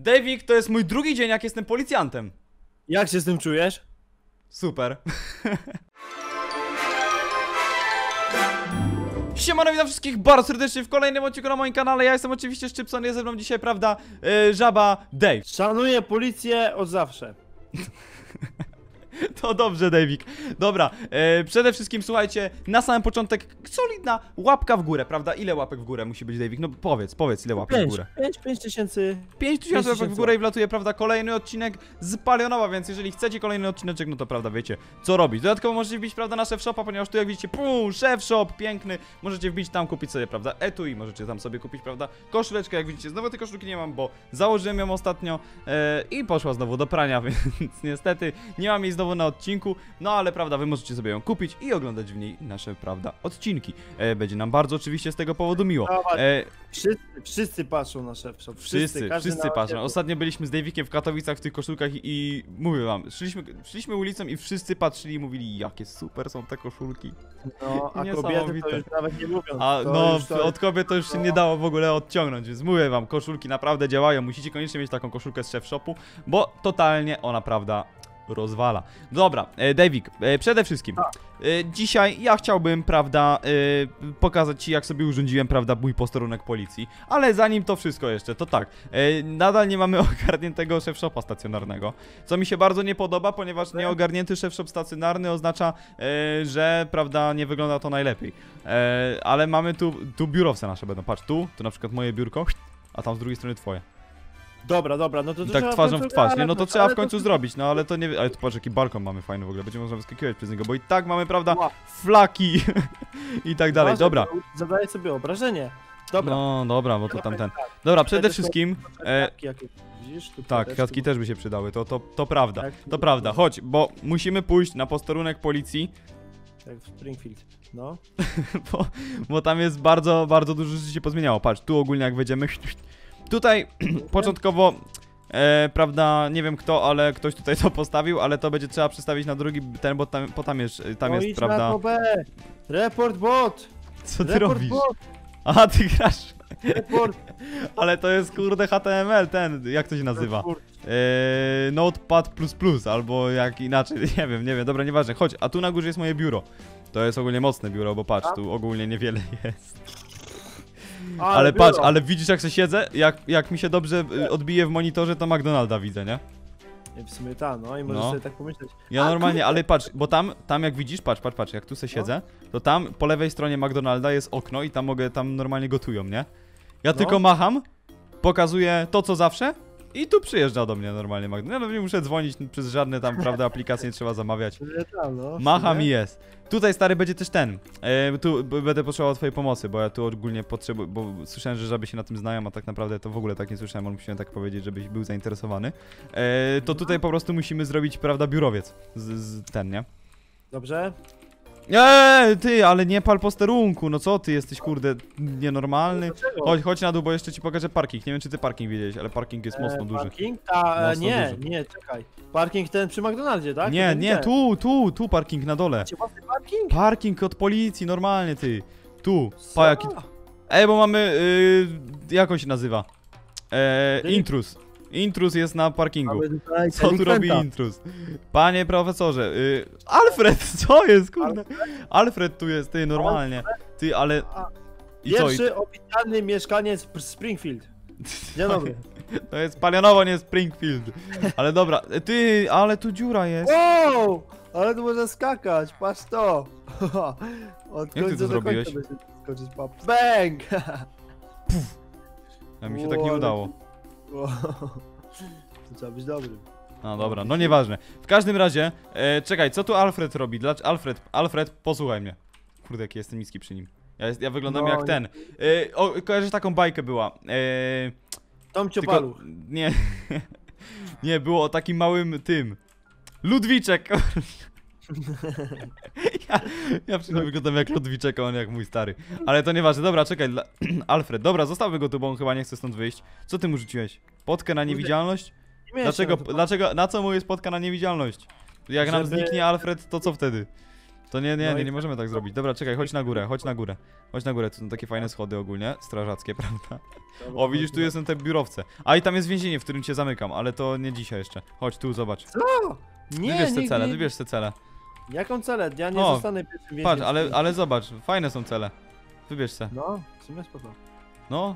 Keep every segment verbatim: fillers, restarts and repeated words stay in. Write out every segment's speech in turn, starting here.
Davik, to jest mój drugi dzień, jak jestem policjantem. Jak się z tym czujesz? Super. Siemano, witam wszystkich bardzo serdecznie w kolejnym odcinku na moim kanale. Ja jestem oczywiście Szczypson, jest ze mną dzisiaj, prawda, yy, żaba Dave. Szanuję policję od zawsze. To dobrze, Davik. Dobra, e, przede wszystkim słuchajcie, na samym początek solidna łapka w górę, prawda? Ile łapek w górę musi być, Davik? No powiedz, powiedz ile łapek w górę. pięć tysięcy. pięć tysięcy łapek w górę i wlatuje, prawda, kolejny odcinek z Palionowa, więc jeżeli chcecie kolejny odcineczek, no to prawda, wiecie co robić. Dodatkowo możecie wbić, prawda, na Chef Shopa, ponieważ tu jak widzicie, pum, Chef Shop, piękny. Możecie wbić tam, kupić sobie, prawda, etui, możecie tam sobie kupić, prawda, koszuleczkę, jak widzicie. Znowu tej koszulki nie mam, bo założyłem ją ostatnio e, i poszła znowu do prania, więc niestety nie mam jej znowu na odcinku. No ale prawda, wy możecie sobie ją kupić i oglądać w niej nasze, prawda, odcinki. E, będzie nam bardzo oczywiście z tego powodu miło. E, wszyscy, wszyscy patrzą na Chef Shop. Wszyscy, wszyscy, wszyscy patrzą. Ostatnio byliśmy z Davikiem w Katowicach w tych koszulkach i, i mówię wam, szliśmy, szliśmy ulicą i wszyscy patrzyli i mówili, jakie super są te koszulki. No, a kobiety to już nawet nie mówią. A no, to... od kobiet to już się nie dało w ogóle odciągnąć, więc mówię wam, koszulki naprawdę działają. Musicie koniecznie mieć taką koszulkę z Chef Shopu, bo totalnie ona, prawda, rozwala. Dobra, e, Davik, e, przede wszystkim e, dzisiaj ja chciałbym, prawda, e, pokazać ci, jak sobie urządziłem, prawda, mój posterunek policji. Ale zanim to wszystko jeszcze, to tak, e, nadal nie mamy ogarniętego Chef Shopa stacjonarnego, co mi się bardzo nie podoba, ponieważ nieogarnięty Chef Shop stacjonarny oznacza, e, że, prawda, nie wygląda to najlepiej. E, ale mamy tu, tu biurowce nasze będą, patrz, tu, tu na przykład moje biurko, a tam z drugiej strony twoje. Dobra, dobra, no to, to tak twarzą w twarz, nie? No to trzeba w końcu to... zrobić, no ale to nie... Ale tu patrz, jaki balkon mamy fajny w ogóle, będzie można wyskakiwać przez niego, bo i tak mamy, prawda, flaki i tak dalej, dobra. Zadaję sobie obrażenie. Dobra. No, dobra, bo to tamten. Dobra, przede wszystkim... E, Widzisz, tak, kwiatki też by się przydały, to, to, to prawda, to prawda, chodź, bo musimy pójść na posterunek policji. Jak w Springfield, no. bo, bo tam jest bardzo, bardzo dużo rzeczy się pozmieniało, patrz, tu ogólnie jak wejdziemy... Tutaj początkowo, e, prawda, nie wiem kto, ale ktoś tutaj to postawił, ale to będzie trzeba przestawić na drugi ten, bo tam, bo tam jest, tam no jest, idź prawda... Na B. Report bot! Co ty Report robisz? Bot. Aha, ty grasz. Report. Ale to jest kurde H T M L, ten, jak to się nazywa? E, Notepad plus plus, albo jak inaczej, nie wiem, nie wiem, dobra, nieważne, chodź, a tu na górze jest moje biuro. To jest ogólnie mocne biuro, bo patrz, tu ogólnie niewiele jest. Ale, ale patrz, ale widzisz jak się siedzę? Jak, jak mi się dobrze odbije w monitorze, to McDonalda widzę, nie? W sumie ta, no i możesz no. sobie tak pomyśleć. Ja A, normalnie, kurde. Ale patrz, bo tam, tam jak widzisz, patrz, patrz, patrz, jak tu se siedzę, to tam po lewej stronie McDonalda jest okno i tam mogę, tam normalnie gotują, nie? Ja no. tylko macham, pokazuję to co zawsze i tu przyjeżdża do mnie normalnie McDonald's. Ja no, nie muszę dzwonić przez żadne tam, prawda, aplikacje nie trzeba zamawiać. Macham i jest. Tutaj stary będzie też ten. E, tu będę potrzebował twojej pomocy, bo ja tu ogólnie potrzebuję, bo słyszałem, że żaby się na tym znają, a tak naprawdę to w ogóle tak nie słyszałem, on musiałem tak powiedzieć, żebyś był zainteresowany. E, to tutaj po prostu musimy zrobić, prawda, biurowiec z, z ten, nie? Dobrze. Eee, ty, ale nie pal posterunku, no co ty jesteś, kurde, nienormalny? Chodź, chodź na dół, bo jeszcze ci pokażę parking. Nie wiem, czy ty parking wiedziałeś, ale parking jest mocno eee, duży. Parking? Ta, e, mocno nie, duży. nie, czekaj. Parking ten przy McDonaldzie, tak? Nie, nie, tu, tu, tu parking na dole. Macie własny parking? Parking od policji, normalnie, ty. Tu, pa jaki... Ej, bo mamy, yy, jak on się nazywa? Eee, intruz. Intruz jest na parkingu. Co tu robi intruz? Panie profesorze, yy, Alfred, co jest, kurde? Alfred tu jest, ty, normalnie. Ty, ale... I Pierwszy co? oficjalny mieszkaniec Springfield. Dzień dobry. To jest Palionowo, nie Springfield. Ale dobra, ty, ale tu dziura jest. Wow! Ale tu można skakać, patrz to. Od Jak ty to zrobiłeś? Skoczyć, bang! Puf. A mi się wow, tak nie udało. Wow. To trzeba być dobry. No dobra, no nieważne. W każdym razie, e, czekaj, co tu Alfred robi? Dlaczego Alfred, Alfred, posłuchaj mnie. Kurde, jaki jestem niski przy nim. Ja, jest, ja wyglądam no, jak ten. E, o, kojarzysz, taką bajkę była. E, Tom Ciopaluch. Nie, nie, było o takim małym tym. Ludwiczek. ja, ja przynajmniej wyglądam jak Ludwiczek, a on jak mój stary. Ale to nieważne, dobra, czekaj. Dla... Alfred, dobra, zostawmy go tu, bo on chyba nie chce stąd wyjść. Co ty mu rzuciłeś? Potkę na niewidzialność? Dlaczego, dlaczego, na co mu jest potka na niewidzialność? Jak Żeby... nam zniknie Alfred, to co wtedy? To nie, nie, No nie, i- nie możemy tak zrobić. Dobra, czekaj, chodź na górę, chodź na górę. Chodź na górę, tu są takie fajne schody ogólnie, strażackie, prawda? O, widzisz, tu są te biurowce. A i tam jest więzienie, w którym cię zamykam, ale to nie dzisiaj jeszcze. Chodź tu, zobacz. Co? Nie, Wybierz te nigdy cele, nie- wybierz te cele. Jaką celę? Ja nie O, zostanę pierwszym więźniem. Patrz, ale, ale zobacz, fajne są cele. Wybierz se. No, w sumie spoko. No.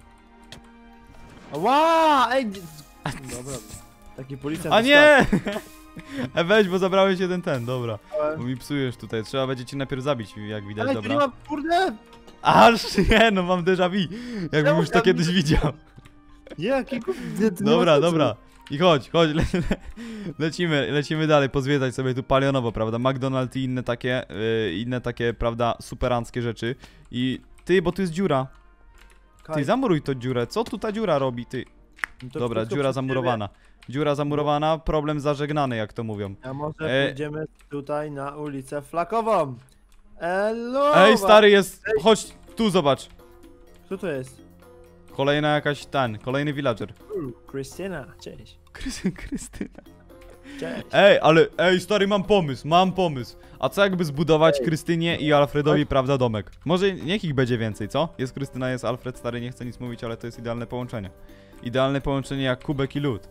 Ła! Ej! Dobra. Taki policjant. A jest nie! E weź, bo zabrałeś jeden ten, dobra. tak. Bo mi psujesz tutaj, trzeba będzie cię najpierw zabić, jak widać, Ale tu nie dobra. ma, kurde! Aż nie, no mam déjà vu. Jakbym Czemu już to tam- kiedyś widział. Jaki kurde, to nie ma Dobra, sensu. dobra. I chodź, chodź, le, le, lecimy, lecimy dalej, pozwiedzać sobie tu palionowo, prawda, McDonald's i inne takie, yy, inne takie, prawda, superanckie rzeczy. I ty, bo tu jest dziura, Kaj, ty zamuruj tą dziurę, co tu ta dziura robi, ty? no to Dobra, krótko dziura przed zamurowana, dziura zamurowana, problem zażegnany, jak to mówią. ciebie. A może E- pójdziemy tutaj na ulicę Flakową? Elo! Ej, stary jest, chodź, tu zobacz, Co to jest? kolejna jakaś, ten, kolejny villager. U, Krystyna, cześć. Krysy, Krystyna. Cześć. Ej, ale, ej, stary, mam pomysł, mam pomysł. A co jakby zbudować Ej. Krystynie i Alfredowi, prawda, domek? Może niech ich będzie więcej, co? Jest Krystyna, jest Alfred, stary, nie chcę nic mówić, ale to jest idealne połączenie. Idealne połączenie jak kubek i lód.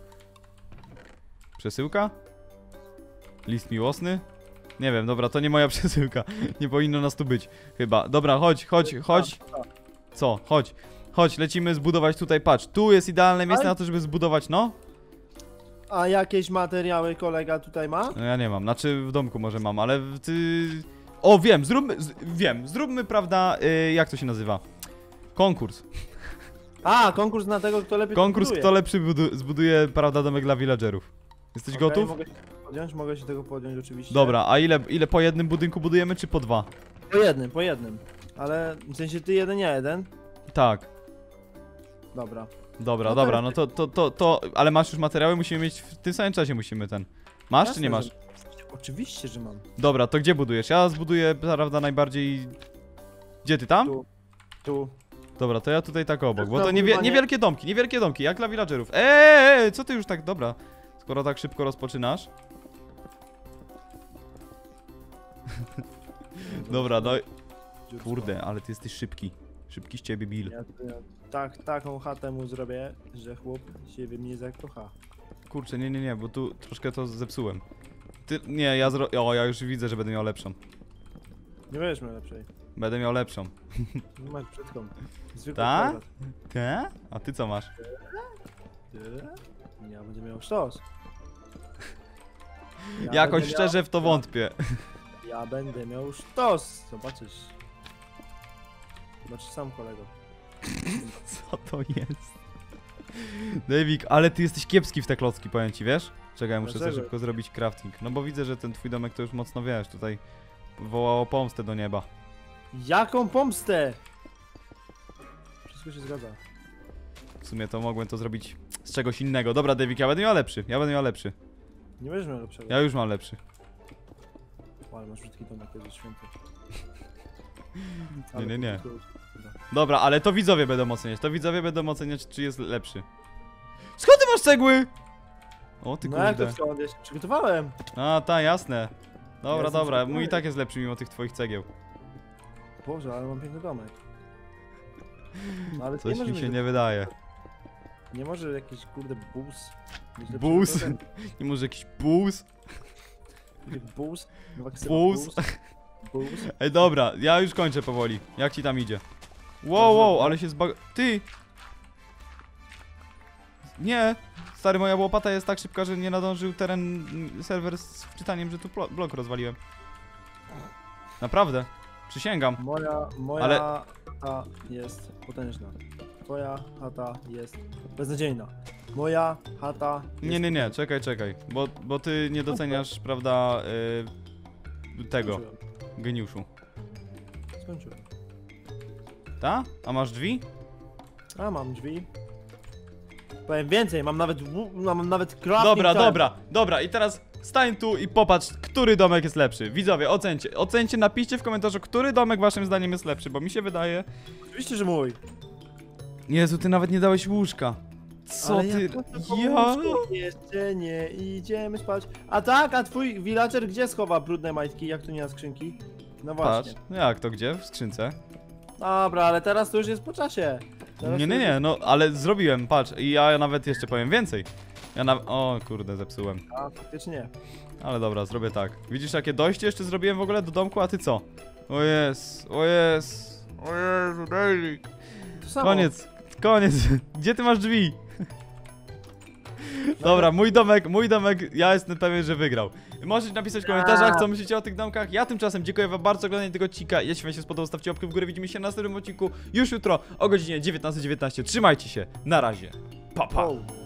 Przesyłka? List miłosny? Nie wiem, dobra, to nie moja przesyłka. Nie powinno nas tu być, chyba. Dobra, chodź, chodź, chodź. Co? Chodź. Chodź, lecimy zbudować tutaj, patrz. Tu jest idealne miejsce Ale- na to, żeby zbudować, no. A jakieś materiały kolega tutaj ma? No ja nie mam, znaczy w domku może mam, ale w- ty... O, wiem, zróbmy, z, wiem, zróbmy, prawda, y, jak to się nazywa? Konkurs. A, konkurs na tego, kto lepiej Konkurs, buduje. kto lepszy budu zbuduje, prawda, domek dla villagerów. Jesteś Okej, gotów? Mogę się podjąć, mogę się tego podjąć oczywiście. Dobra, a ile, ile po jednym budynku budujemy, czy po dwa? Po jednym, po jednym. Ale w sensie ty jeden, ja jeden. Tak. Dobra. Dobra, No to dobra, jest- no to, to, to, to, ale masz już materiały, musimy mieć, w tym samym czasie musimy ten. Masz, czy Jasne, nie masz? że- Oczywiście, że mam. Dobra, to gdzie budujesz? Ja zbuduję, prawda, najbardziej... Gdzie ty tam? Tu. Tu. Dobra, to ja tutaj tak obok, bo to Znowu niewie chyba nie- niewielkie domki, niewielkie domki, jak dla villagerów. Eee, co ty już tak, dobra. Skoro tak szybko rozpoczynasz. Dobra, no Dziursko. kurde, ale ty jesteś szybki. Szybki z ciebie, Bill. Ja, ja tak, taką chatę mu zrobię, że chłop siebie mnie zakocha. Kurczę, nie, nie, nie, bo tu troszkę to zepsułem. Ty, nie, ja zro... O, ja już widzę, że będę miał lepszą. Nie będziesz miał lepszej. Będę miał lepszą. Nie masz brzydką. Zwykłą Ta? kwadrat. Te? A ty co masz? Tyle? Ja będę miał sztos. Ja Jakoś będę szczerze w to miał- wątpię. Ja będę miał sztos. Zobaczysz. Zobaczysz sam, kolego. Co to jest? Davik, ale ty jesteś kiepski w te klocki, powiem ci, wiesz? Czekaj, muszę sobie Dlaczego? szybko zrobić crafting. No bo widzę, że ten twój domek to już mocno, wiesz, tutaj wołało pomstę do nieba. Jaką pomstę? Wszystko się zgadza. W sumie to mogłem to zrobić z czegoś innego. Dobra, Davik, ja będę miał lepszy, ja będę miał lepszy. Nie będziesz miał lepszego. Ja już mam lepszy. O, ale masz brzydki domek, to jest święty. Nie, nie, nie. to- to- Dobra, ale to widzowie będą oceniać, to widzowie będą oceniać, czy jest lepszy. Skąd ty masz cegły? O ty No jak to kurde. skąd? Ja się przygotowałem. A, ta, jasne. Dobra, jestem dobra, mój i przygotowany. tak jest lepszy mimo tych twoich cegieł. Boże, ale mam piękny domek. No, ale Coś nie mi może się mieć- nie wydaje. Nie może jakiś kurde bus. mieć lepszego Bus? domku? Nie może jakiś bus? Bus? Nowa ksywa, Bus? Bus? Ej, dobra, ja już kończę powoli. Jak ci tam idzie? Wow, wow, ale się zbag... Ty! Nie! Stary, moja łopata jest tak szybka, że nie nadążył teren, mm, serwer z wczytaniem, że tu plo- blok rozwaliłem. Naprawdę. Przysięgam. Moja, moja Ale- chata jest potężna. Twoja chata jest beznadziejna. Moja chata jest... Nie, nie, nie, czekaj, czekaj. Bo, bo ty nie doceniasz, prawda, y, tego, Skończyłem. geniuszu. Skończyłem. Ta? A masz drzwi? A, mam drzwi. Powiem więcej, mam nawet, wu- mam nawet crafting Dobra, table. dobra, dobra. I teraz stań tu i popatrz, który domek jest lepszy. Widzowie, ocencie. Ocencie, napiszcie w komentarzu, który domek waszym zdaniem jest lepszy, bo mi się wydaje... Oczywiście, że mój. Jezu, ty nawet nie dałeś łóżka. Co Ale ty? jak to to Ja? łóżko jeszcze nie idziemy spać. A tak, a twój villager gdzie schowa brudne majtki, jak tu nie ma skrzynki? No Patrz, właśnie. jak to gdzie? W skrzynce? Dobra, ale teraz to już jest po czasie. Teraz Nie, to nie, już nie, jest- no ale zrobiłem, patrz, i ja nawet jeszcze powiem więcej. Ja na... O kurde, zepsułem. A, faktycznie. Ale dobra, zrobię tak. Widzisz jakie dojście jeszcze zrobiłem w ogóle do domku, a ty co? O jest, o jest, o Jezu, Daily. To samo. Koniec, koniec. Gdzie ty masz drzwi? Dobra, mój domek, mój domek, ja jestem pewien, że wygrał. Możecie napisać w komentarzach, co myślicie o tych domkach. Ja tymczasem dziękuję wam bardzo za oglądanie tego odcinka. Jeśli wam się spodobał, stawcie łapkę w górę. Widzimy się na następnym odcinku już jutro o godzinie dziewiętnastej dziewiętnaście. Trzymajcie się, na razie. Pa, pa. Wow.